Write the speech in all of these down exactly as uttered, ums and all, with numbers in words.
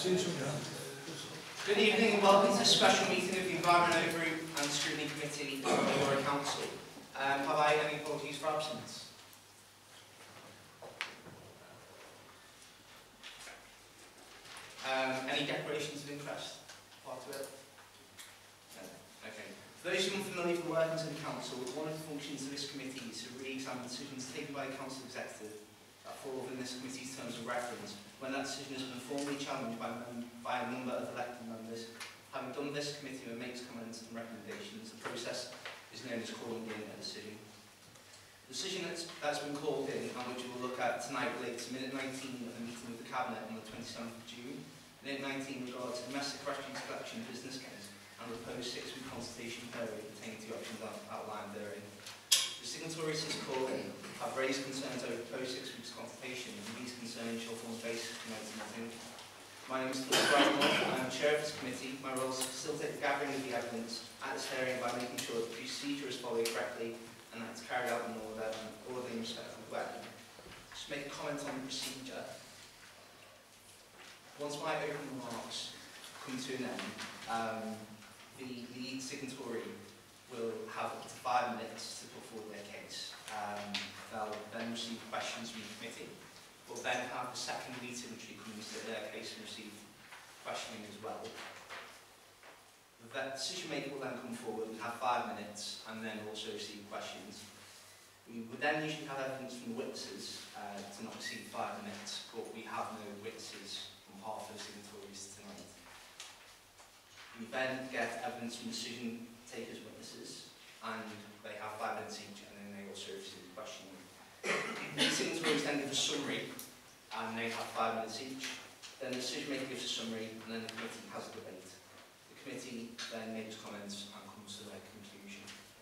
Good evening and welcome to a special meeting of the Environment Group and Scrutiny Committee of the Wirral Council. Um, have I any apologies for absence? Um, any declarations of interest? Part of it? No. Okay. For those who are unfamiliar with the workings of the Council, one of the functions of this committee is to re-examine decisions taken by the Council Executive that fall within this committee's terms of reference, when that decision has been formally challenged by, by a number of elected members. Having done this, committee makes comments and recommendations. The process is known as calling in a decision. The decision that's, that's been called in, and which we'll look at tonight, relates to minute nineteen of the meeting with the Cabinet on the twenty-seventh of June. Minute nineteen regards domestic refuse collection business case and proposed six-week consultation period pertaining to options outlined therein. The signatories to this call in have raised concerns over proposed six weeks consultation, and these concerns shall form the basis of tonight's meeting. My name is Phillip Brightmore, I am chair of this committee. My role is to facilitate the gathering of the evidence at this hearing by making sure that the procedure is followed correctly and that it's carried out in order and orderly and respectful way. Just make a comment on the procedure. Once my opening remarks come to an end, um, the lead signatory will have up to five minutes to put forward their case. Um, they'll then receive questions from the committee. We'll then have the second lead signatory come and sit their case and receive questioning as well. The decision maker will then come forward and have five minutes and then also receive questions. We would then usually have evidence from the witnesses uh, to not exceed five minutes, but we have no witnesses on behalf of the signatories tonight. We then get evidence from decision takers' witnesses, and they have five minutes each, and then they also receive questioning. The signatories then give a summary, and they have five minutes each. Then the decision maker gives a summary, and then the committee has a debate. The committee then makes comments and comes to their conclusion.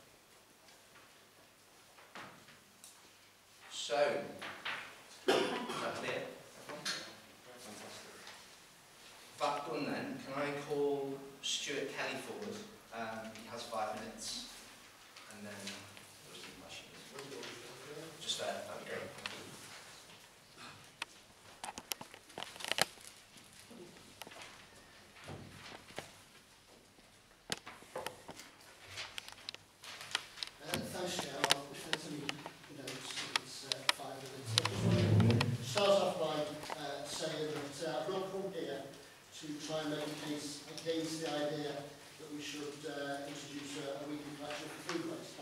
So, is that clear? Fantastic. That done then, can I call Stuart Kelly forward? Um, he has five minutes, and then there's some questions. Just there, that'd be great. Uh, thanks, Chair. I'll present some notes. It's uh, five minutes. I just want to start off by uh, saying that uh, I've not come here to try and make a case against the idea that we should uh, introduce a, a weekly collection for food waste.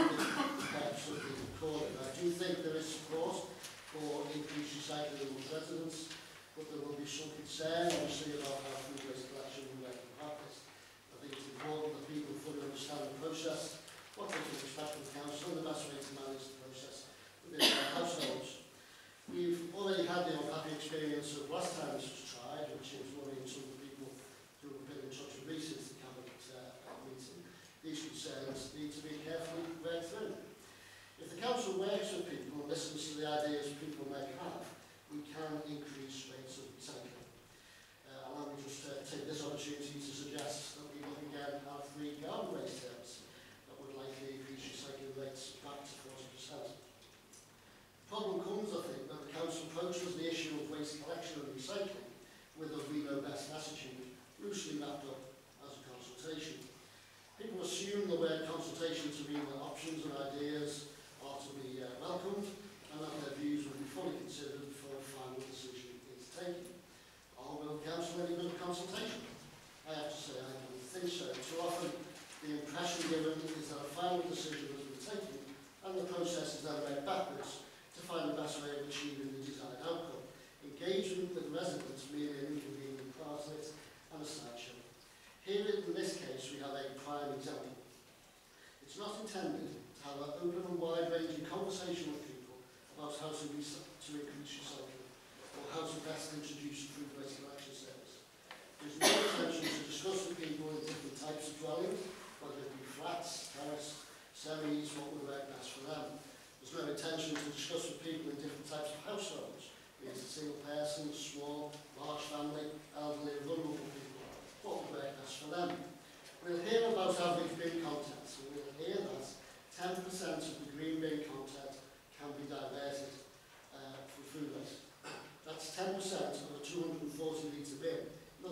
That's the purpose of the call. I do think there is support for increased recycling among residents, but there will be some concern, obviously, about how food waste collection will work in practice. I think it's important that people fully understand the process, what they can expect from the council, and the best way to manage the process within their households. We've already had the unhappy experience of last time this was tried, which is worrying some of the people who have been in touch with me since the Cabinet uh, meeting. These concerns need to be carefully worked through. If the council works with people and listens to the ideas people may have, we can increase rates of recycling. Uh, allow me just to uh, take this opportunity to suggest that we look again at free garden waste terms that would likely increase recycling rates back to forty percent. The problem comes, I think, that the council approaches the issue of waste collection and recycling with a we know best attitude, loosely wrapped up as a consultation. People assume the word consultation to mean that options and ideas are to be uh, welcomed and that their views will be fully considered before a final decision is taken. Or will council any good consultation? I have to say I don't think so. Too often the impression given is that a final decision has been taken and the process is then made backwards to find the best way of achieving the desired outcome. Engagement with residents merely an inconvenient part of it and a sideshow. Here in this case we have a prime example. It's not intended to have an open and wide-ranging conversation with people about how to, to increase recycling or how to best introduce a food waste collection service. There's no intention to discuss with people in different types of dwellings, whether it be flats, terrace, semis, what would work best for them. There's no intention to discuss with people in different types of households, be it a single person, small, large family, elderly, and vulnerable people, what would work best for them. We'll hear about average bin content, and we'll hear that ten percent of the green bin content can be diverted uh, for food waste. That's ten percent of a two hundred and forty litre bin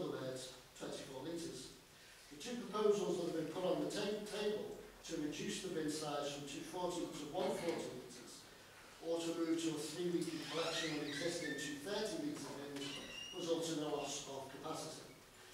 to reduce the bin size from two hundred forty to one hundred forty litres, or to move to a three-weekly collection of existing two hundred thirty litre bins, result in a loss of capacity.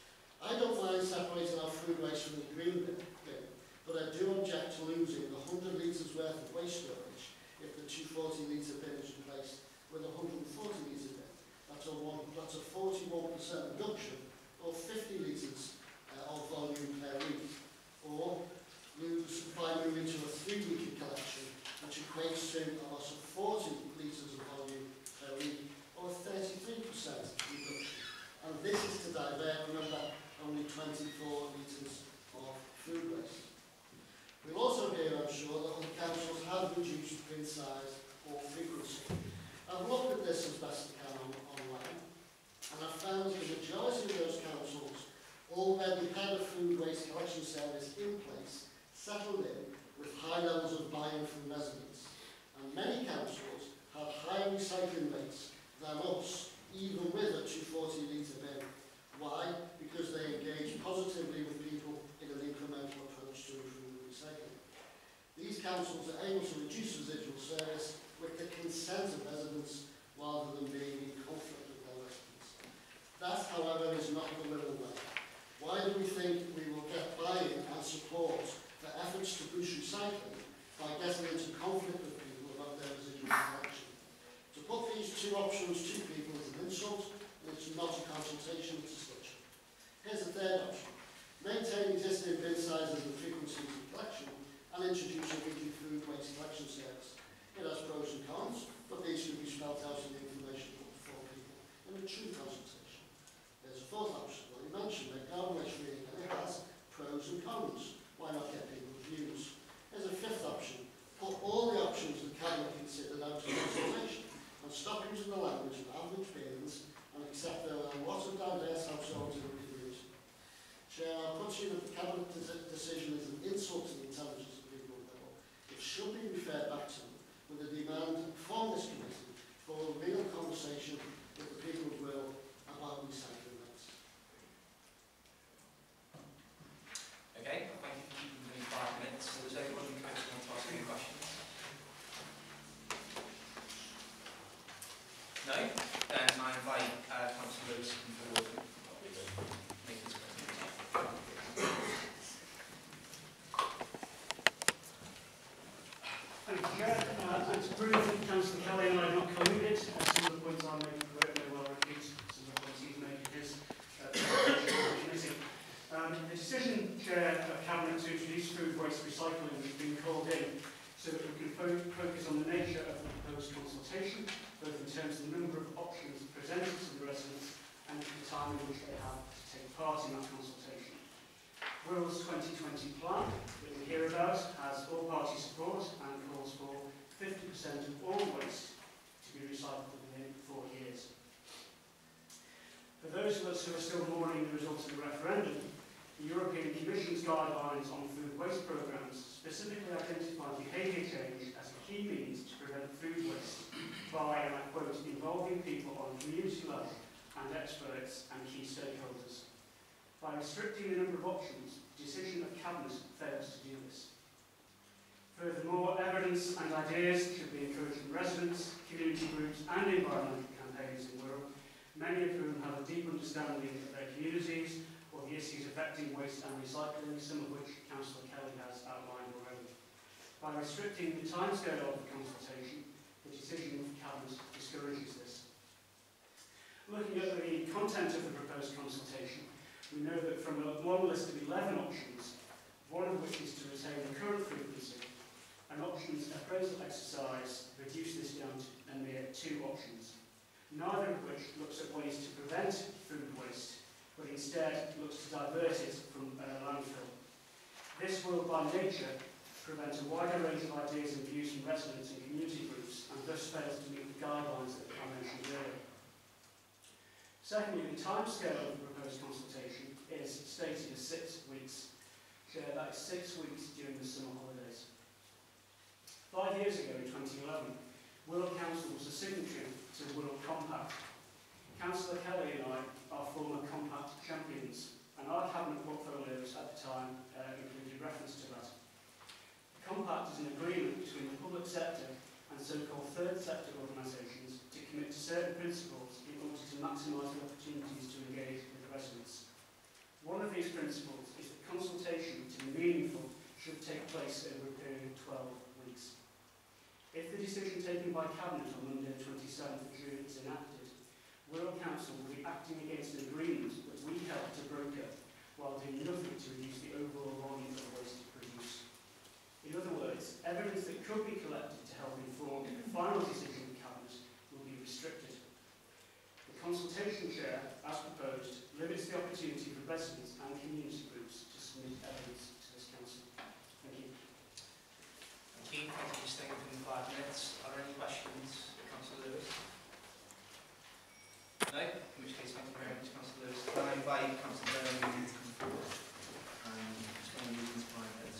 I don't mind separating our food waste from the green bin, but I do object to losing the one hundred litres worth of waste storage if the two hundred forty litre bin is replaced with a one hundred forty litre bin. That's a, one, that's a forty-one percent reduction, or fifty litres uh, of volume per week. Or lose by moving to a three-weekly collection, which equates to a loss of forty litres of volume per week, or thirty-three percent reduction. And this is to divert, remember, only twenty-four litres of food waste. We'll also hear, I'm sure, that other councils have reduced bin size or frequency. I've looked at this as best I can on, online, and I've found that the majority of those councils already had a food waste collection service in place, settled in, with high levels of buy-in from residents. And many councils have higher recycling rates than us, even with a two hundred forty litre bin. Why? Because they engage positively with people in an incremental approach to improving recycling. These councils are able to reduce residual service with the consent of residents rather than being in conflict with their residents. That, however, is not the Wirral way. Why do we think we will get buy-in and support for efforts to boost recycling by getting into conflict with people about their residual collection? To put these two options to people is an insult, and it's not a consultation, it's a switch. Here's the third option. Maintain existing bin sizes and frequencies of collection and introduce a weekly food waste collection service. It has pros and cons, but these should be spelled out in the information for people in a true consultation. There's a fourth option. Well, you mentioned that garden waste reading, and it has pros and cons. Why not get people's views? There's a fifth option. Put all the options the Cabinet considered out of consultation and stop using the language of average bins and accept there are a lot of diverse households in the community. Chair, I'll put you that the Cabinet decision is an insult to the intelligence of people of Wirral. It should be referred back to them with a demand from this committee for a real conversation with the people of Wirral about recycling rates. Okay, thank you for keeping me five minutes. So does anyone in council want to ask any questions? No? Then I invite uh, Councillor Lewis to come forward and make his presentation. Thank you, Chair. Uh, it's proved that Councillor Kelly and I have not colluded. Uh, some of the points I'm making were very well repeat, some of the points he's made in his uh, presentation. Um, the decision, Chair, of Cabinet to introduce food waste recycling has been called in so that we can fo focus on the nature of the proposed consultation, both in terms of the number of options presented to the residents and the time in which they have to take part in that consultation. Wirral's twenty twenty plan that we hear about has all party support and calls for fifty percent of all waste to be recycled within four years. For those of us who are still mourning the results of the referendum, the European Commission's guidelines on food waste programmes specifically identify behaviour change as a key means to prevent food waste by, and I quote, involving people on community level and experts and key stakeholders. By restricting the number of options, the decision of Cabinet fails to do this. Furthermore, evidence and ideas should be encouraged from residents, community groups and environmental campaigners in Wirral, many of whom have a deep understanding of their communities or the issues affecting waste and recycling, some of which Councillor Kelly has outlined already. By restricting the timescale of the consultation, the decision of Cabinet discourages this. Looking at the content of the proposed consultation, we know that from a long list of eleven options, one of which is to retain the current frequency, an options appraisal exercise reduce this down to a mere two options, neither of which looks at ways to prevent food waste, but instead looks to divert it from uh, landfill. This will, by nature, prevent a wider range of ideas and views from residents and community groups, and thus fails to meet the guidelines that I mentioned earlier. Secondly, the timescale of the proposed consultation is stated as six weeks. Chair, that is six weeks during the summer holidays. Five years ago, in twenty eleven, Wirral Council was a signatory to the Wirral Compact. Councillor Kelly and I are former Compact champions, and our Cabinet portfolios at the time uh, included reference to that. is an agreement between the public sector and so-called third sector organisations to commit to certain principles in order to maximise the opportunities to engage with the residents. One of these principles is that consultation, to be meaningful, should take place over a period of twelve weeks. If the decision taken by Cabinet on Monday the twenty-seventh of June is enacted, Wirral Council will be acting against an agreement that we helped to broker while doing nothing to reduce the overall volume of waste produced. In other words, evidence that could be collected to help inform the final decision of Cabinet will be restricted. The consultation chair, as proposed, limits the opportunity for residents and community groups to submit evidence to this council. Thank you. Thank you. Thank you for staying within five minutes. Are there any questions, Councillor Lewis? No? In which case, thank you very much, Councillor Lewis. Can I invite Councillor Birmingham to come forward and explain the reasons behind this?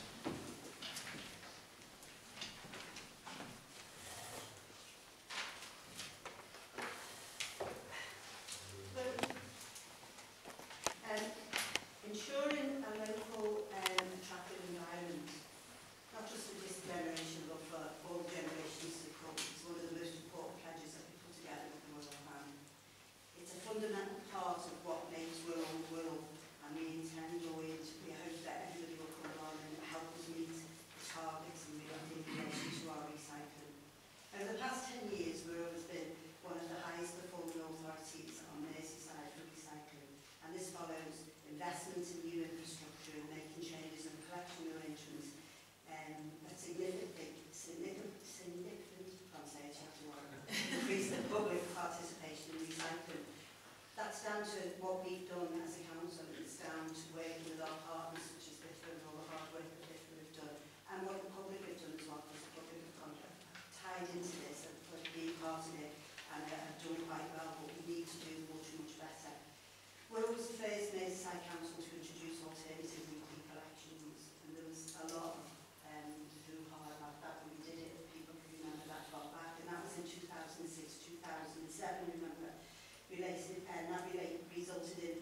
Ensuring a local um, attractive environment, not just for this generation but for all generations to come, is one of the most important pledges that we put together with the Wirral family. It's a fundamental part of what makes Wirral Wirral, and we intend or we hope that everybody will come along and help us meet the targets and in relation to our recycling. Over the past ten years, Wirral has been one of the highest performing authorities on Merseyside for recycling, and this follows investment in new infrastructure and making changes in collection arrangements um, that significantly, significant, significant, can't say it, increase the public participation in recycling. That's down to what we've done as a council, it's down to working with our partners such as Biffa and all the hard work that Biffa have done, and what the public have done as well, because the public have gone tied into this and been part of it and uh, have done quite well, but we need to do much, much better. Wirral was the first Merseyside Council to introduce alternative weekly collections, and there was a lot of um, hoo-ha about that when we did it, people can remember that far back, and that was in two thousand six, two thousand seven, remember, related, and that relate, resulted in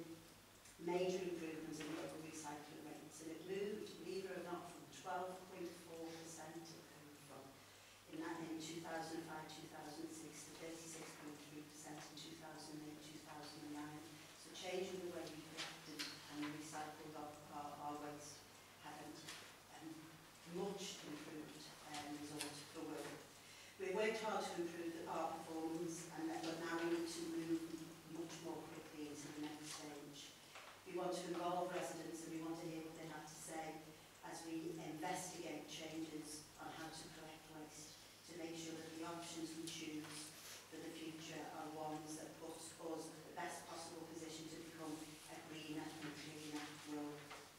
major improvements in local recycling rates, and it moved, believe it or not, from twelve point four percent from in that in two thousand five, two thousand six to thirty-six point three percent in two thousand eight, two thousand nine. Changing the way we collected and recycled our, our, our waste had a um, much improved um, result for Wirral. We worked hard to improve our performance, and but now we need to move much more quickly into the next stage. We want to involve residents and we want to hear what they have to say as we investigate changes on how to collect waste to make sure that the options we choose for the future are ones that put us in the best possible position to become a greener and cleaner world.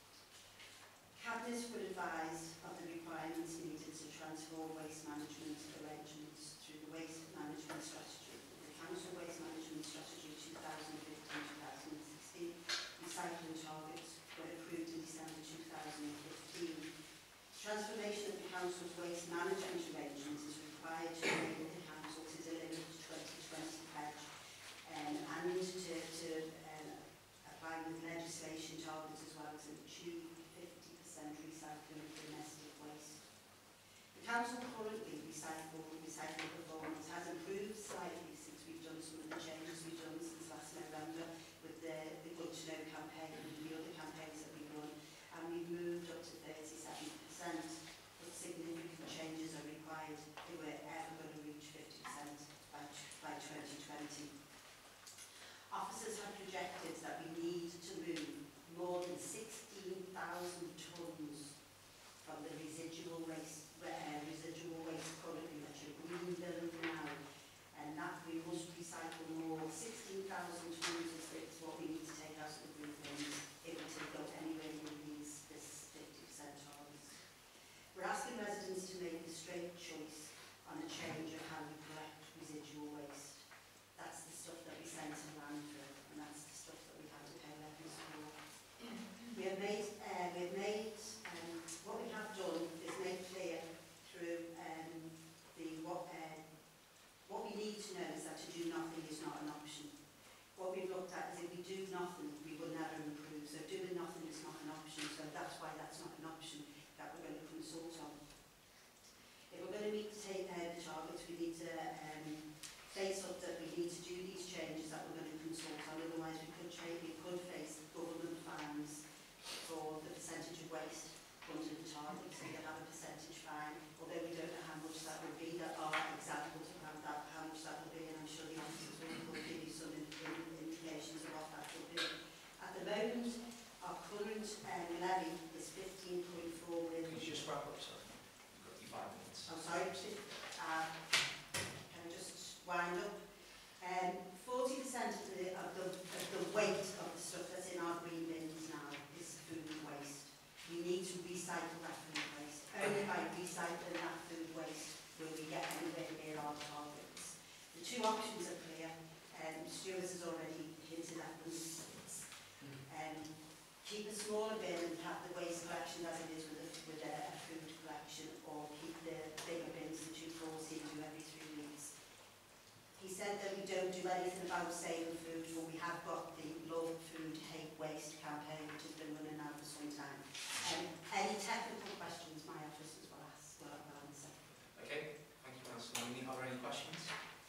Cabinet were advised of the requirements needed to transform waste management arrangements through the Waste Management Strategy. The Council Waste Management Strategy twenty fifteen to twenty sixteen recycling targets were approved in December two thousand fifteen. Transformation of the Council's waste management arrangements is required to enable the Council to deliver the twenty twenty pledge um, and to, to um, apply with legislation targets as well as achieve fifty percent recycling of domestic waste. The Council currently recycle, recycling performance has improved slightly since we've done some of the changes we've done since last November with the, the Good to Know campaign and the other campaigns that we've run, and we've moved up to thirty-seven percent, but significant changes are required if we're ever going to reach fifty percent by, by twenty twenty. Officers have projected that we need to move more than sixteen thousand tonnes from the residual waste, uh, residual waste currently that you're green billing now, and that we must recycle more. sixteen thousand tonnes is, is what we need to take out of the green bins if we're to go anywhere near these this fifty percent targets. We're asking residents to make a straight choice on a change of how we collect residual waste. That's the stuff that we send to landfill, and that's the stuff that we have to pay levies for. We have made, uh, we have made um, what we have done is made clear through um, the what uh, what we need to know is that to do nothing is not an option. What we've looked at is if we do nothing, we will never improve. So doing nothing is not an option. So that's why that's not an option that we're going to consult on. keep a smaller bin and have the waste collection as it is with a, with a, a food collection, or keep the bigger bins that you foresee do every three weeks. He said that we don't do anything about saving food, but we have got the Love Food Hate Waste campaign, which has been running now for some time. Um, any technical questions, my office will ask, will answer. Okay, thank you, Councillor Mooney. Are there any questions?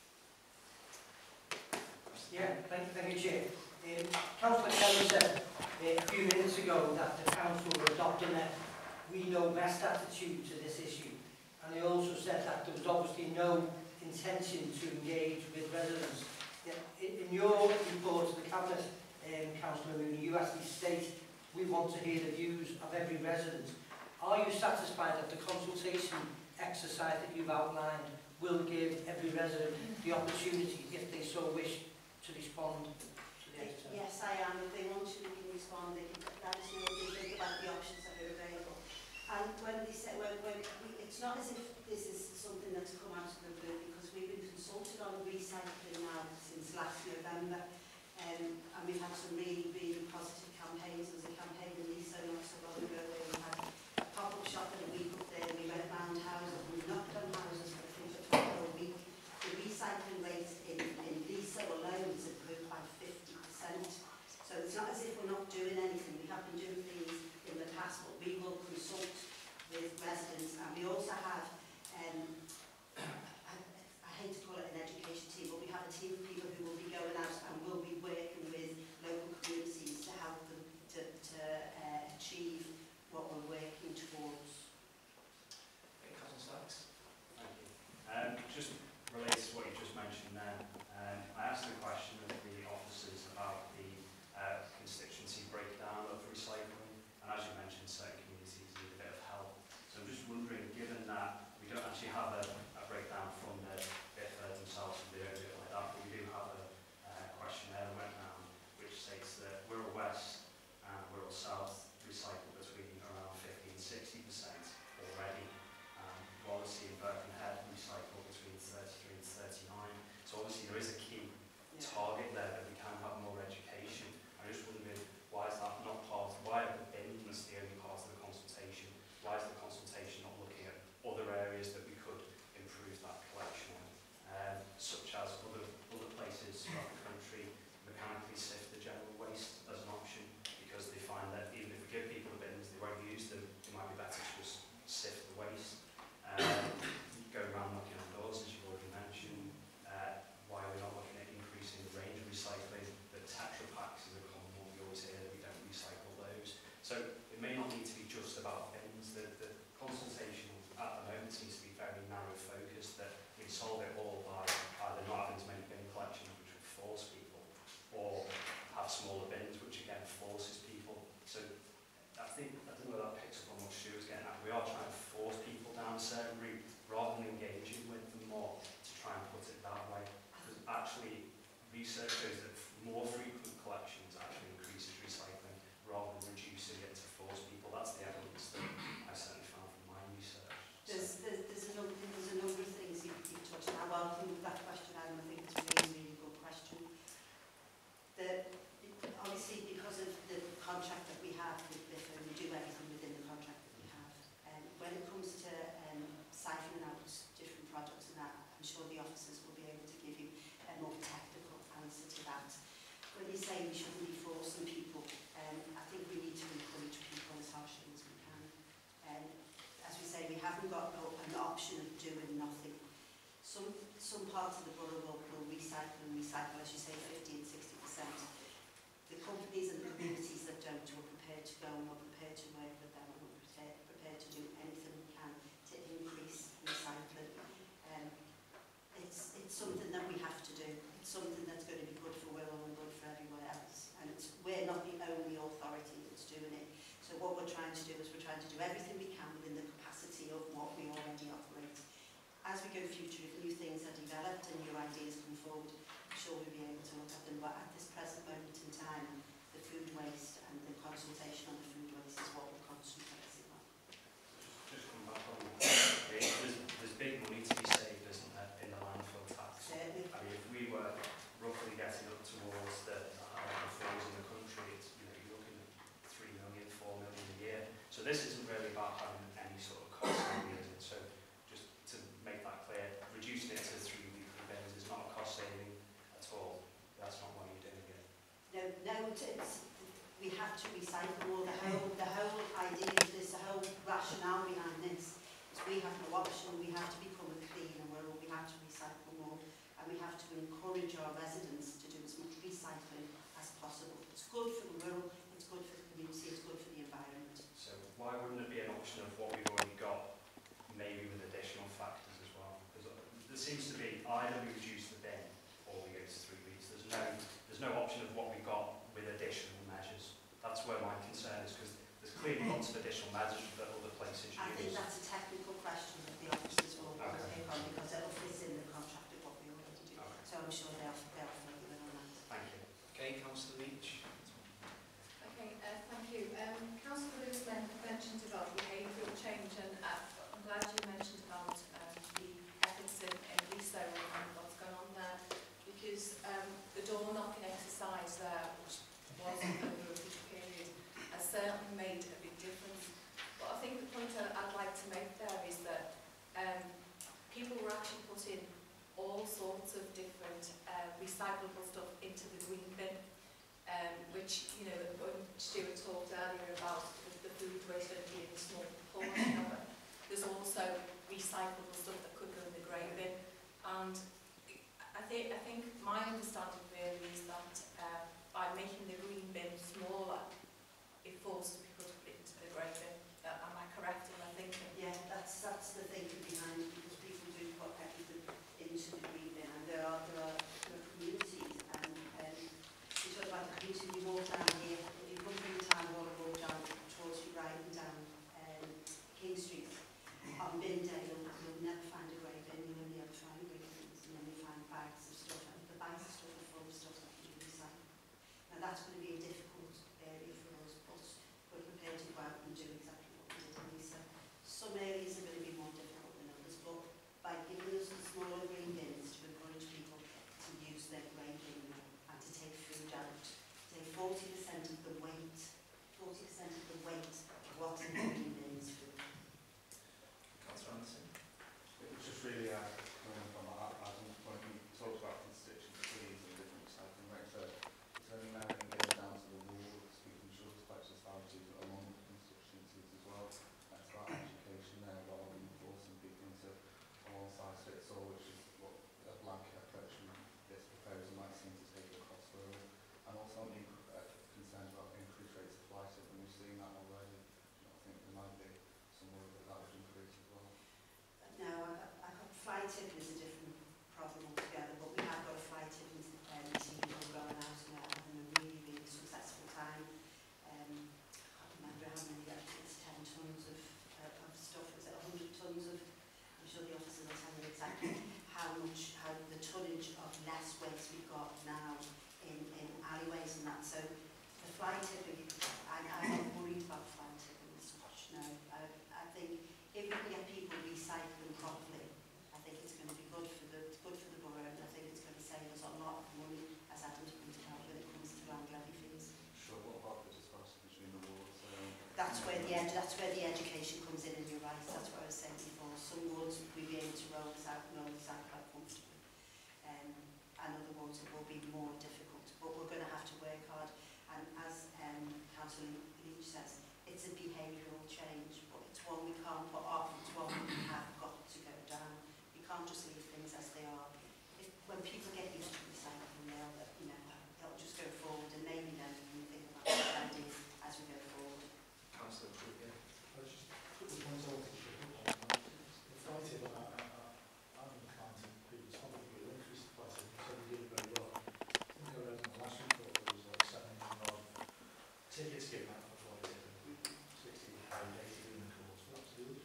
Yeah, thank, thank you, Chair. Um, Councillor Kelly said uh, a few minutes ago that the Council were adopting a we know best attitude to this issue, and he also said that there was obviously no intention to engage with residents. In, in your report to the Cabinet, um, Councillor Mooney, you actually state we want to hear the views of every resident. Are you satisfied that the consultation exercise that you've outlined will give every resident the opportunity, if they so wish, to respond to the exercise? Yes, I am. If they want to, they can respond. They can let us know what they think about the options that are available. And when they say, when, when we, it's not as if this is something that's come out of the blue, because we've been consulted on recycling now since last November, um, and we've had some really, really positive campaigns. There was a campaign in Leech not so long ago where we had a pop-up shop in a week up there. We went round houses, we knocked on houses for a week. The recycling rate in, in Leech alone has improved by fifty percent. So it's not as if we're not doing anything. We have been doing things in the past, but we will consult with residents, and we also have, um, I, I hate to call it an education team, but we have a team of people who will be going out and will be working with local communities to help them to, to uh, achieve what we're working towards. Okay, Councillor Sykes. Thank you. Um, just relates to what you just mentioned there. Um, I asked a question of the officers about the uh, constituency breakdown of recycling, and as you mentioned, certain communities need a bit of help. So I'm just wondering, given that we don't actually have a, a breakdown from the B I F A themselves, and they don't do it like that, but we do have a uh, questionnaire that went round which states that Wirral West and Wirral South recycle between around fifty and sixty percent already. Um, Wallasey and Birkenhead recycle between thirty-three and thirty-nine. So obviously there is a key Yeah. target there that we can have more education. I just wondered, why is that not part, why are the bins the only part of the consultation? Why is the consultation not looking at other areas that we could improve that collection on, um, such as other, other places throughout the country mechanically sift the general waste as an option, because they find that even if we give people the bins, they won't use them. It might be better to just sift the waste. Um, go around knocking on doors, as you've already mentioned. Uh, why are we not looking at increasing the range of recycling? The Tetra Packs is a common one we always hear that we don't recycle those. So it may not need to be just about bins. The, the consultation at the moment seems to be very narrow focused, that we solve it all by either not having as many bin collections, which would force people, or have smaller bins, which again forces people. So I think, I don't know if that picks up on what Stu was getting at. We are trying to force people down a certain route rather than engaging with them more to try and put it that way. Because actually, research shows that more frequent collections actually increases recycling rather than reducing it to force people. That's the evidence that I certainly found from my research. So, There's, there's, there's, a number, there's a number of things you, you've touched on. I welcome that question, and I think it's a really, really good question. The, obviously, because of the contract that we have with B I F A, we do everything within the contract that we have. Um, when it comes to um, siphoning out different products and that, I'm sure the officers will be able to give you a more technical answer to that. When you say we shouldn't be forcing people, um, I think we need to encourage people as harshly as we can. Um, as we say, we haven't got an option of doing nothing. Some, some parts of the borough will, will recycle and recycle, as you say, fifty and sixty percent. The companies and the communities that don't are prepared to go and we're prepared to work with them and we're prepared, prepared to do anything we can to increase recycling. Um, it's, it's something that we have to do. It's something that's going to be good for Wirral and good for everywhere else. And it's, we're not the only authority that's doing it. So what we're trying to do is we're trying to do everything we can within the capacity of what we already operate. As we go future, if new things are developed and new ideas come forward, I'm sure we'll be able to look at them. But at this present moment in time, the food waste and the consultation on the food waste is what we're concentrating on. just come back on that. There's, there's big money to be saved, isn't there, in the landfill tax? Certainly. I mean, if we were roughly getting up towards the higher floors in the country, it's, you know, you're looking at three this isn't really about having any sort of cost saving, is it? So just to make that clear, reducing it to three weekly bins is not a cost saving at all. That's not why you're doing it. No, no, it's, we have to recycle more. The whole, the whole idea of this, the whole rationale behind this is we have no option. We have to become a clean and we're, we have to recycle more, and we have to encourage our residents to do as much recycling as possible. It's good for the rural, it's good for the community, it's good for the environment. So why wouldn't it be an option of what we've already got, maybe with additional factors as well? Because there seems to be either we reduce the bin or we go to three weeks. There's no, there's no option of what we've got with additional measures. That's where my concern is, because there's clearly lots of additional measures that other places use. I think that's a technical question that the officers will Okay. take on, because it will fit in the contract of what we already do. Okay. So I'm sure they'll, they'll fill in on that. Thank you. Okay, Councillor Leech. Okay, uh, thank you. Um, Councillor Lewis men- mentioned about behavioural change, and uh, I'm glad you mentioned about um, the efforts in, in Lisa and what's going on there, because um, the door knocking exercise there, which was over a big period, has certainly made a big difference. But I think the point that I'd like to make there is that um, people were actually putting all sorts of different uh, recyclable stuff into the green bin, um, which, you know, when Stuart talked earlier about the, the food waste only being a small proportion of it, there's also recyclable stuff that could go in the grey bin. And I think, I think my understanding really is that uh, by making the green bin smaller, it forces people to put it into the grey bin. Uh, am I correct in my thinking? Yeah, that's that's the thinking behind it, because people do put everything into the green bin, and there are there are, there are communities, and um, you talk about the community. You walk down here, if you come from the town hall and walk down towards you, Brighton, down um, King Street, on bin day, you'll, you'll never find a grey bin. You'll only ever find green bins, and then you find bags of stuff, and the bags of stuff are full of stuff that you can recycle. Now that's going to be a difficult area for us, but we're prepared to go out and do exactly what we did in Lisa. Some areas are going to be more difficult than others, but by giving us the smaller green bins to encourage people to use their grey bin and to take food out, take forty percent of the weight, forty percent of the weight of what's in the green bin is food. Councillor Anderson. It was just really uh, coming from that, as when we talked about constituencies and different recycling rates, so it's only now going to get down to the rural, speaking sure to quite societies among the constituencies as well. That's about education there, rather than forcing people into a one size fits all, which is what a blanket approach from this proposal might seem to take across the rural. And also I'm uh, concerned about increased rates of flighting, and we've seen that already. I think there might be some worry that that would increase as well. Now, I, I, I, fly tipping is a different problem altogether, but we have got a fly tipping um, team who are going out and uh, having a really, really successful time. Um, I can't remember how many, I think it's ten tonnes of, uh, of stuff, is it one hundred tonnes of, I'm sure the officers will tell you exactly how much, how the tonnage of less waste we've got now in, in alleyways and that. So the fly tipping, I, I'm not worried about fly tipping as much, no. I, I think if we can get people recycling properly, I think it's going to be good for the good for the borough, and I think it's going to save us a lot of money, as Adam's pointed out, when it comes to land levy fees. Sure, what about the dispersion between the wards? Um, That's where the ed that's where the education comes in, and you're right. That's what I was saying before. Some wards we'll be able to roll this out, roll this out quite comfortably, um, and other wards it will be more difficult. But we're going to have to work hard, and as um, Councillor Leech says, it's a behavioural change, but it's one we can't put off. It's one we have got to go down. We can't just leave things as they are. If, when people get used to recycling, they'll, you know, they'll just go forward, and maybe then we think about the ideas as we go forward. Councillor Carubia. I was just put the point I wanted to pick up on. The flight tip, I, I, I, I'm inclined to be responsible for the increase of flight tip, so we did it very well. I think I read in the last report there was like seven hundred odd tickets given out for flight tip, and sixty were paid, eighty in the course. So that's good.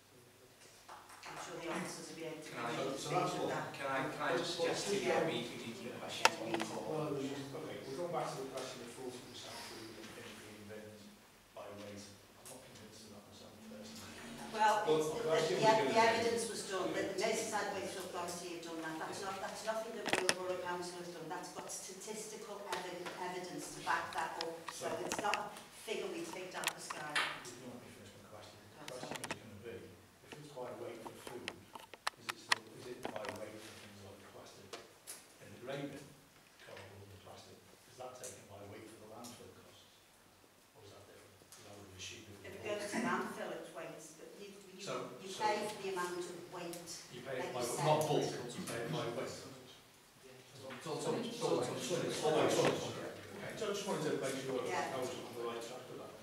I'm sure the officers will be able to Can I, make so that's what- that. can I, can I just suggest to you that we we need to get questions on the call? Well, we just, okay, we're going back to the question of forty percent food in green bins by weight. I'm not convinced of that myself personally. Well, Well, it's, the, well, the, actually the, we're the gonna- evidence was done. The, the Merseyside Waste Authority have done that. That's not. That's nothing that the Wirral Council has done. That's got statistical ev evidence to back that up. So it's not a figure we picked out of the sky. We've not been finished. wanted, it's all right, sorry, sorry. Okay, so I just wanted to make sure Yeah. I was on the right track with that.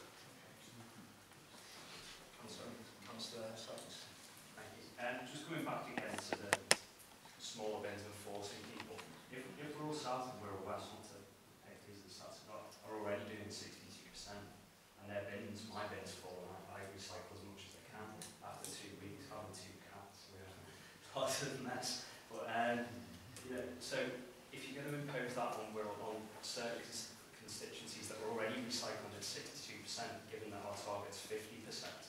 Councillor Sykes. Thank you. Um, just coming back again to the smaller bins and forcing people. If, if we're all south and we're all west, not to pick these as stats are already doing sixty-two percent, and their bins, my bins fall, and I, I recycle as much as I can. After two weeks, having two cats, we're part of the mess. But um, you know, so if you're going to impose that on, we're on certain constituencies that are already recycling at sixty-two percent, given that our target's fifty percent.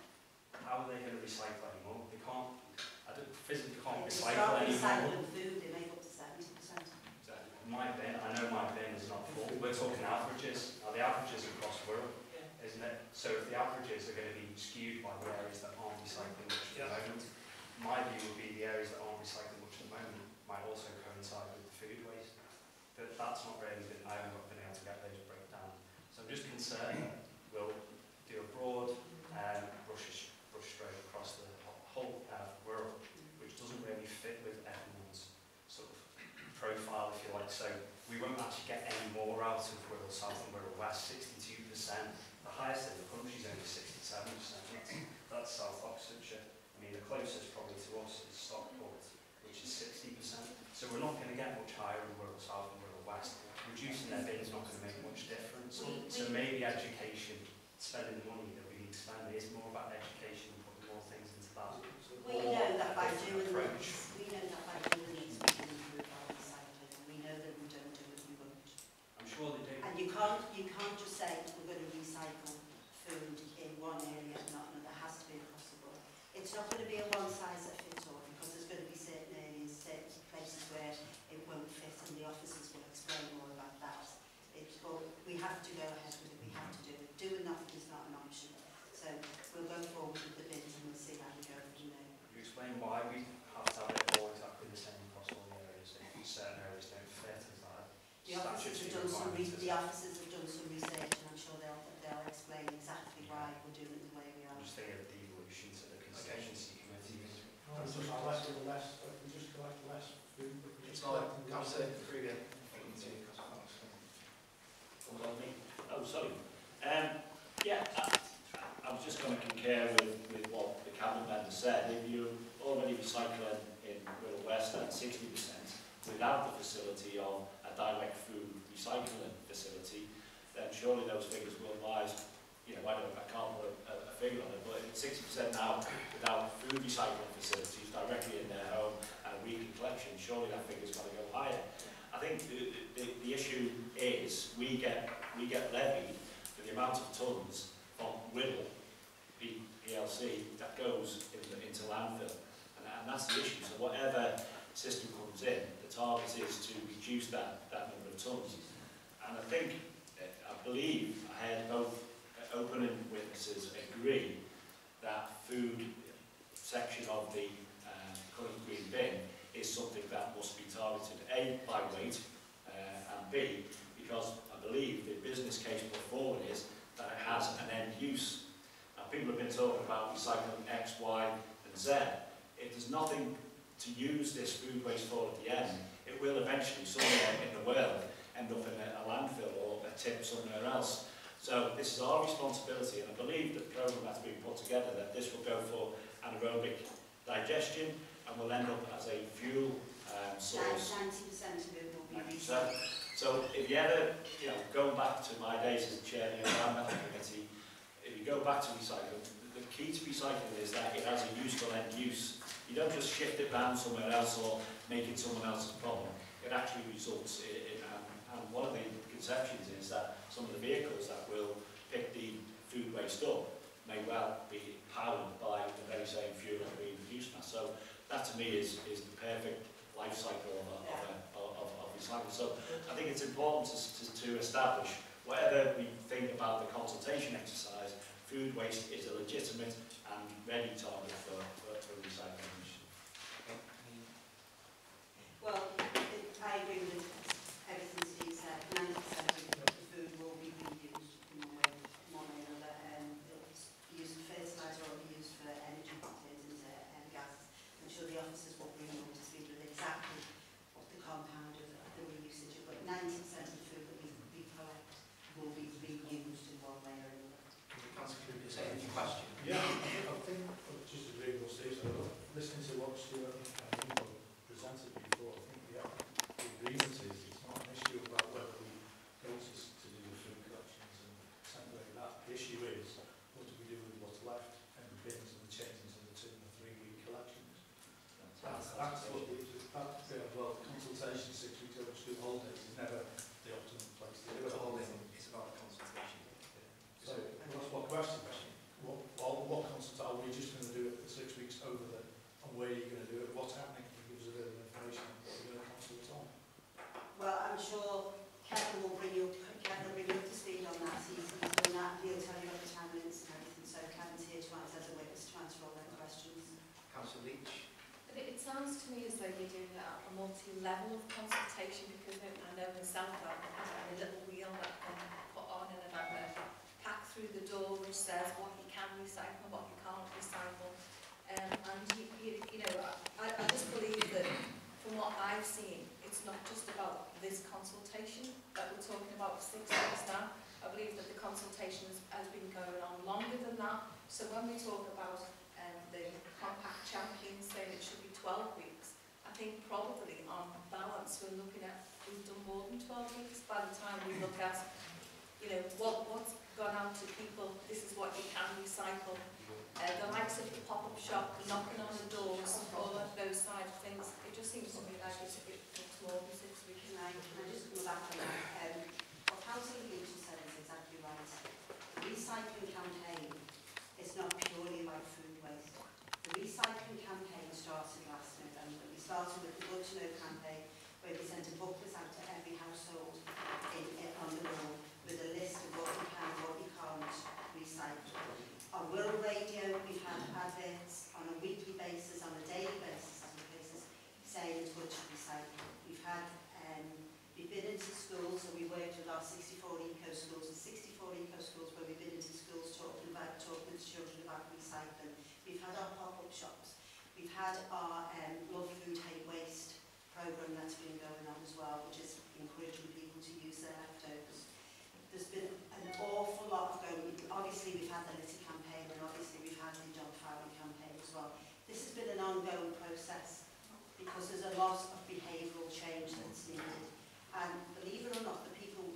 How are they going to recycle anymore? They can't, I don't, physically can't recycle anymore. Recycling food, they make up to seventy percent. Exactly. My bin, I know my bin is not full. We're talking averages. Now the averages across Wirral, Yeah. isn't it? So if the averages are going to be skewed by the areas that aren't recycling much at the moment, my view would be the areas that aren't recycling much at the moment might also coincide with the food waste. But that's not really been, I haven't been able to get those breakdown. So I'm just concerned that we'll do a broad um, brush brushstroke across the whole uh, Wirral, which doesn't really fit with everyone's sort of profile, if you like. So we won't actually get any more out of Wirral South and Wirral West. sixty-two percent. The highest in the country is only sixty-seven percent. That's, that's South Oxfordshire. I mean, the closest probably to us is Stockport, which is sixty percent. So we're not going to get much higher in Wirral South and Wirral West. Reducing their bin is not going to make much difference. We, So we, maybe education, spending the money that we need to spend, is more about education and putting more things into that. we know that by different doing approach. this, we know that by doing these, we can improve our recycling. And we know that we don't do it, we won't. I'm sure they do. And you can't, you can't just say we're going to recycle food in one area and not another. It has to be across the board. It's not going to be a one size that fits all, because there's going to be certain areas, certain places where it won't fit, and the officers will explain more about that. It's, but we have to go ahead with it. We have to do it. Doing nothing is not an option. So we'll go forward with the bins and we'll see how we go from there. You explain why we have to have it all exactly the same across all the areas. If certain areas don't fit, is that The officers have done some re the officers have done some research, and I'm sure they'll they'll explain exactly why we're doing it the way we are. I'm just thinking of the evolution to the constituency committees. No, it's just less, less, we just collect less food. but we It's just like collect Councillor less. Carubia. Oh, sorry. Um, yeah, I, I was just going to concur with, with what the cabinet member said. If you're already recycling in Wirral West at sixty percent without the facility of a direct food recycling facility, then surely those figures will rise. You know, I, don't, I can't put a, a figure on it, but if it's sixty percent now without food recycling facilities directly in their home and a weekly collection, surely that figure's got to go higher. I think the, the, the issue is we get we get levied for the amount of tonnes from Wirral P L C that goes in the, into landfill, and, and that's the issue. So whatever system comes in, the target is to reduce that, that number of tonnes. And I think, I believe, I heard both opening witnesses agree that food section of the um, current green bin is something that must be targeted, A, by weight, uh, and B, because I believe the business case put forward is that it has an end use. Now, people have been talking about recycling X, Y, and Z. If there's nothing to use this food waste for at the end, it will eventually, somewhere in the world, end up in a, a landfill or a tip somewhere else. So this is our responsibility, and I believe that the programme that's been put together, that this will go for anaerobic digestion and will end up as a fuel um, source. ninety percent of it will be So, recycled. so if you ever, you know, going back to my days as chair of the environmental committee, if you go back to recycling, the key to recycling is that it has a useful end use. You don't just shift it down somewhere else or make it someone else's problem. It actually results in, in and, and one of the conceptions is that some of the vehicles that will pick the food waste up may well be powered by the very same fuel that we produce now. So that to me is, is the perfect life cycle of, a, of, a, of, of recycling. So I think it's important to, to, to establish, whatever we think about the consultation exercise, food waste is a legitimate and ready target for, for, for recycling. Well, it, I agree with everything Steve said. ninety percent of the food will be reused in one way, one way or another. Um, it'll be used for fertiliser or be used for energy content and uh, um, gas. I'm sure the officers will bring you up to speed with exactly what the compound of, of the reusage of, but just says what you can recycle and what you can't recycle. Um, and, you, you, you know, I, I just believe that from what I've seen, it's not just about this consultation that we're talking about for six weeks now. I believe that the consultation has, has been going on longer than that. So when we talk about um, the compact champions saying it should be twelve weeks, I think probably on balance we're looking at, we've done more than twelve weeks by the time we look at, you know, what, what's gone out to people, this is what you can recycle. Uh, the likes of the pop-up shop, knocking on the doors, all of those side of things, it just seems to me like it's a bit more than six weeks. Can I, can I just come back on that? Um, what Councillor Leech said is exactly right. The recycling campaign is not purely about food waste. The recycling campaign started last November. We started with the Good to Know campaign, where we sent a booklet out to every household in, in, on the wall with a list of what you can and what you can't recycle. On Wirral Radio, we've had adverts on a weekly basis, on a daily basis, on basis saying it's good to recycle. We've had, um, we've been into schools, and we worked with our sixty-four eco schools, and sixty-four eco schools where we've been into schools talking about, talking to children about recycling. We've had our pop-up shops. We've had our um, Love Food, Hate Waste programme that's been going on as well, which is encouraging people to use their leftovers. There's been an awful lot of going. Obviously, we've had the litter campaign, and obviously we've had the dog farming campaign as well. This has been an ongoing process because there's a lot of behavioural change that's needed. And believe it or not, the people,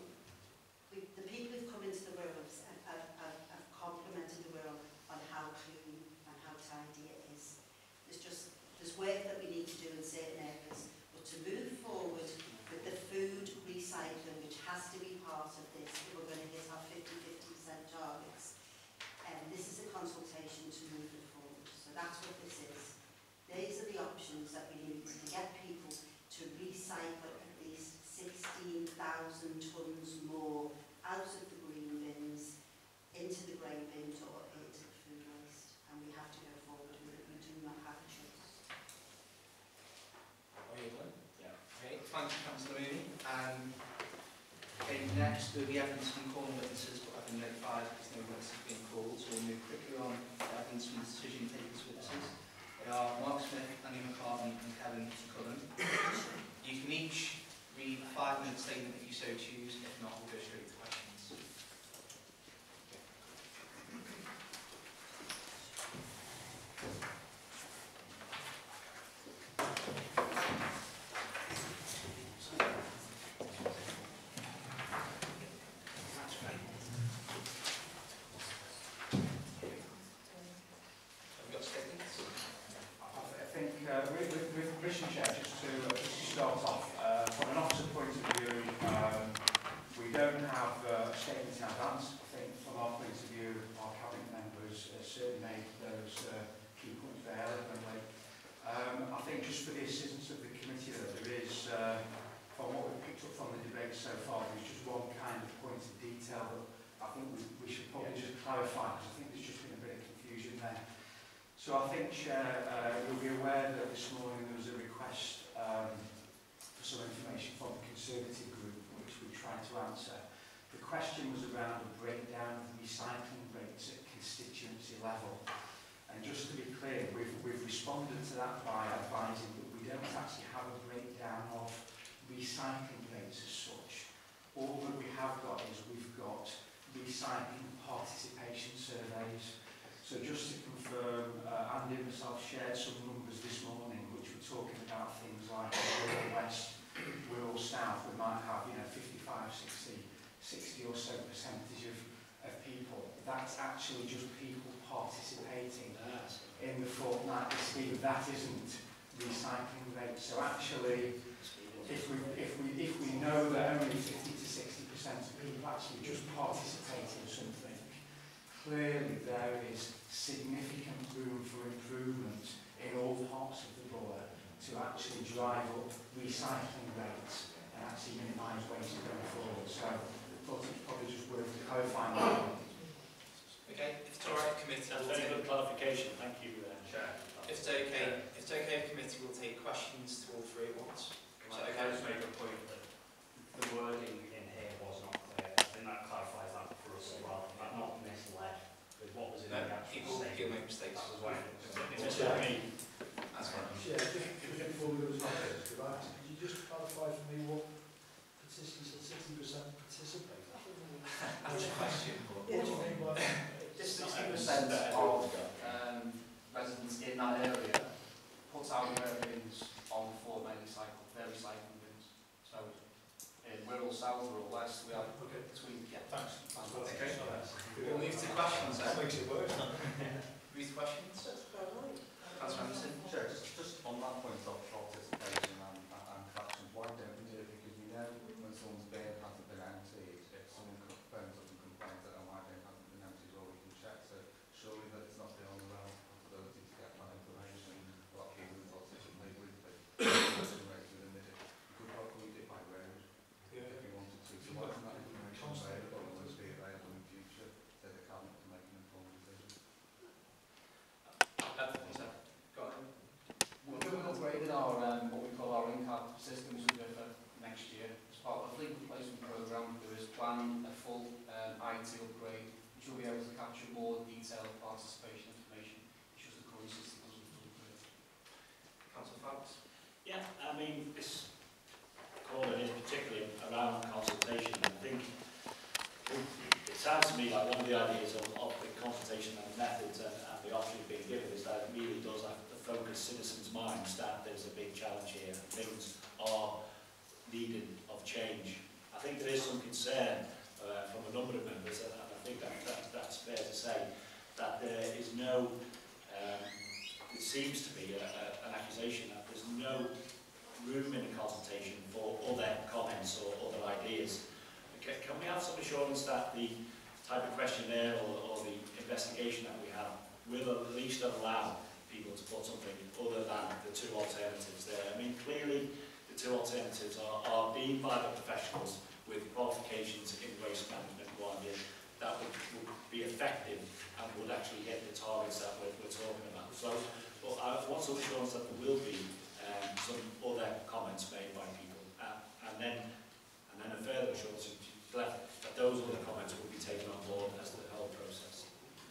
we, the people who've come into the Wirral have, have, have, have complimented the Wirral on how clean and how tidy it is. There's just there's work that we need to do in certain areas, but to move forward with the food recycling, which has to be part of this, if we're going to hit our fifty fifty percent targets. And um, this is a consultation to move it forward. So that's what this is. These are the options that we need to get people to recycle at least sixteen thousand tonnes more out of the green bins, into the grey bins or into the food waste. And we have to go forward with it. We do not have a choice. Are you done? Yeah. Okay, thank you, Councillor Mooney. Um, okay, next will be evidence from calling witnesses, but I've been notified because no witnesses have been called, so we'll move quickly on to evidence from decision takers witnesses. They are Mark Smith, Annie McCartney and Kevin Cullen. You can each read a five minute statement if you so choose, if not we'll go straight to questions. So I think, Chair, uh, you'll be aware that this morning there was a request um, for some information from the Conservative group, which we tried to answer. The question was around a breakdown of recycling rates at constituency level. And just to be clear, we've, we've responded to that by advising that we don't actually have a breakdown of recycling rates as such. All that we have got is we've got recycling participation surveys. So just to confirm, uh, Andy and myself shared some numbers this morning, which were talking about things like Wirral West, Wirral South. We might have, you know, fifty-five, sixty, sixty or so percentage of, of people. That's actually just people participating in the fortnightly scheme. That isn't recycling rates. So actually, if we if we if we know that only fifty to sixty percent of people actually just participate in something, clearly there is significant room for improvement in all parts of the borough to actually drive up recycling rates and actually minimise waste going forward. So I thought it's probably just worth clarifying that. Okay, if it's all right, committee. That's very good clarification. Thank you, uh, Chair. If it's okay, if it's okay, committee will take questions to all three at once. Can I, can I just make a point that the wording in here was not clear? I think that clarifies that for us as well. I'm not misled. questions? That makes it worse, doesn't it? Brief questions? Councillor Anderson? Sure, just, just on that point of participation and, and, and collections, why don't we do it? Because we know when someone's bin hasn't been emptied, if someone co- phones up and complains that oh, my bin hasn't been emptied, well, we can check. So surely that it's not the only realm possibility to get that information. A lot of people in autism, they would be rates within the district. You could probably do it by road Yeah. if you wanted to. So why isn't that information available and will be available in future so the cabinet can make an informed decision? We're doing an upgrade in our, um, what we call our in-card systems we do for next year. As part of the fleet replacement programme, there is planned a full um, I T upgrade, which will be able to capture more detailed participation information, which is the current system as we upgrade. Councillor Foulkes? Yeah, I mean, this call is particularly around consultation. I think it sounds to me like one of the ideas of, of the consultation and the methods and, and the options being given is that it really does have to focus citizens' minds that there's a big challenge here and things are needed of change. I think there is some concern uh, from a number of members, and I think that, that that's fair to say, that there is no, um, it seems to be a, a, an accusation that there's no room in the consultation for other comments or other ideas. Okay, can we have some assurance that the type of questionnaire or, or the investigation that we have will at least allow people to put something other than the two alternatives there? I mean, clearly the two alternatives are, are deemed by the professionals with qualifications in waste management winding that would, would be effective and would actually hit the targets that we're, we're talking about. So, but I want some assurance that there will be um, some other comments made by people, uh, and then and then a further assurance that those other comments will be taken on board as the whole process.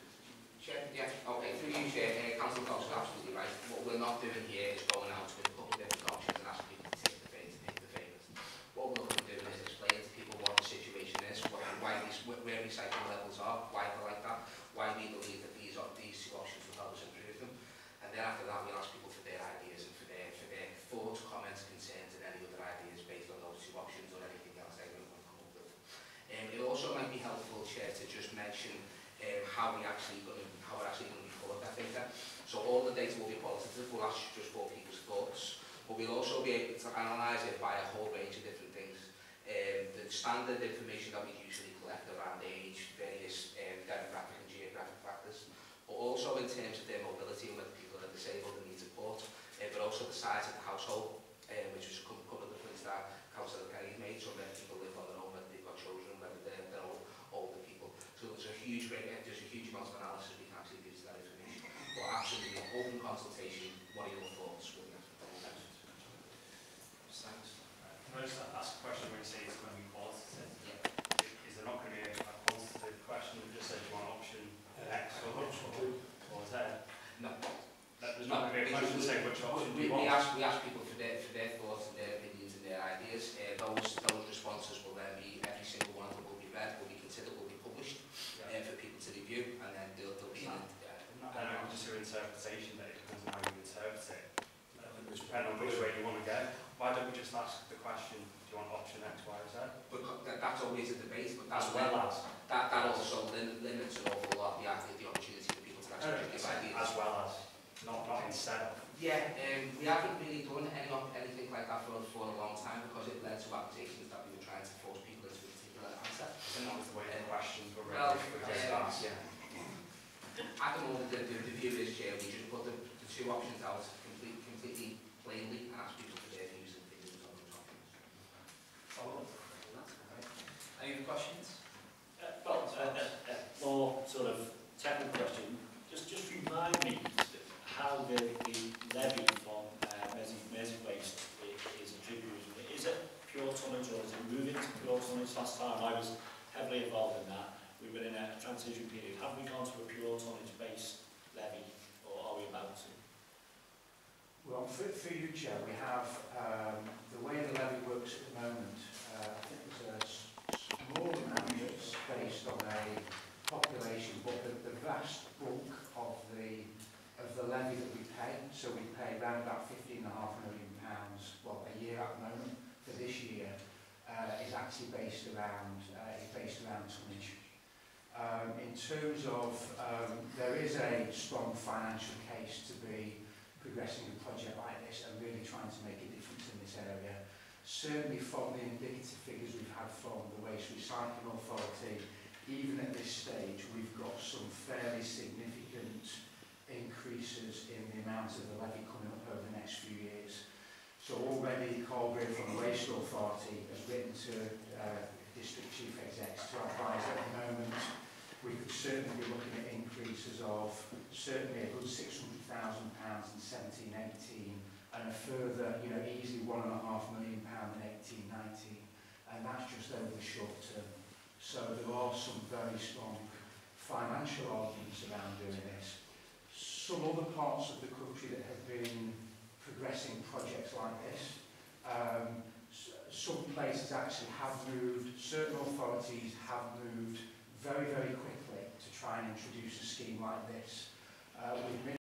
Chair, yeah, okay, through you, Chair, uh, Councillor Cox is absolutely right. What we're not doing here is going out with a couple of different options and asking people to take the favours, to take the favours. What we're looking to do is explain to people what the situation is, what, why these, where recycling levels are, why they're like that, why we believe that these are these two options will help us improve them. And then after that, we'll ask people for their ideas and for their, for their thoughts, comments, concerns, and any other ideas based on those two options or anything else they want to come up with. Um, it also might be helpful, Chair, to just mention um, how we actually going to how we're actually going to be pulling that data. So all the data will be qualitative, we'll ask just for people's thoughts, but we'll also be able to analyse it by a whole range of different things. Um, the standard information that we usually collect around age, various um, demographic and geographic factors, but also in terms of their mobility and whether people are disabled and need support, uh, but also the size of the household, uh, which is a couple of the points that Councillor Kenny made, so whether people live on their own, whether they've got children, whether they're, they're old, older people. So there's a huge range, there's a huge amount of analysis we can actually do to that information. But absolutely, open consultation, what are your thoughts? With that? Thanks. Can I just ask a question when you say it's going to be qualitative? Yeah. Is there not going to be a, a quantitative question that just says you want option X or or Z? No. There's not going to be a question saying which option we, do you want? we ask we ask people for their for their thoughts and their opinions and their ideas. Uh, those those responses will then be every single one of them will be read, will be considered, will be published Yeah. uh, for people to review, and then they'll, they'll be. Not, Uh, not uh, just your interpretation that it depends on how you interpret it. Depending on which way you want to go. Why don't we just ask the question, do you want option X, Y, or Z? But that, that's always a debate. But that's As well as. that that also lim limits an awful lot the the opportunity for people to actually give ideas. As well as, not not instead of. Yeah, um, we haven't really done any anything like that for for a long time because it led to accusations that we were trying to force people into a particular answer. And that was the way the questions were Well, written. um, yeah. At the moment, the, the, the view is, Chair, we just put the, the two options out complete, completely plainly and ask people for their views and opinions on those options. Oh, any other questions? Uh, well, uh, uh, uh, more sort of technical question. Just just remind me how the, the levy from uh, Mersey, Mersey Waste is, is attributed. Is it pure tonnage or is it moving to pure tonnage? Last time I was heavily involved in that. We were in a transition period. Have we gone to a pure tonnage-based levy, or are we about to? Well, for, for you, Chair, we have um, the way the levy works at the moment. Uh, I think there's a small amount that's based on a population, but the, the vast bulk of the of the levy that we pay, so we pay around about fifteen and a half million pounds, well, a year at the moment for this year, uh, is actually based around uh, is based around tonnage. Um, in terms of, um, there is a strong financial case to be progressing a project like this and really trying to make a difference in this area. Certainly from the indicative figures we've had from the Waste Recycling Authority, even at this stage, we've got some fairly significant increases in the amount of the levy coming up over the next few years. So already Carubia from the Waste Authority has written to uh, District Chief Execs to advise at the moment we could certainly be looking at increases of certainly a good six hundred thousand pounds in seventeen eighteen and a further, you know, easily one and a half million pounds in eighteen nineteen, and that's just over the short term. So there are some very strong financial arguments around doing this. Some other parts of the country that have been progressing projects like this, um, some places actually have moved, certain authorities have moved very, very quickly to try and introduce a scheme like this. Uh, we've been